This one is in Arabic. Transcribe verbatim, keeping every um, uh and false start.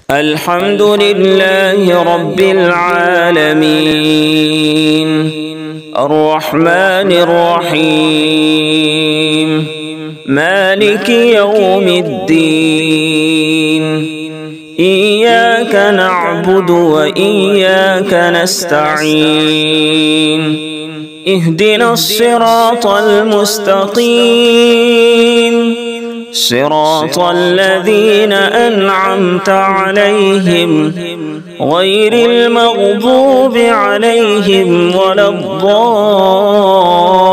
الحمد لله رب العالمين الرحمن الرحيم مالك يوم الدين إياك نعبد وإياك نستعين اهدنا الصراط المستقيم صراط الذين أنعمت عليهم غير المغضوب عليهم ولا الضالين.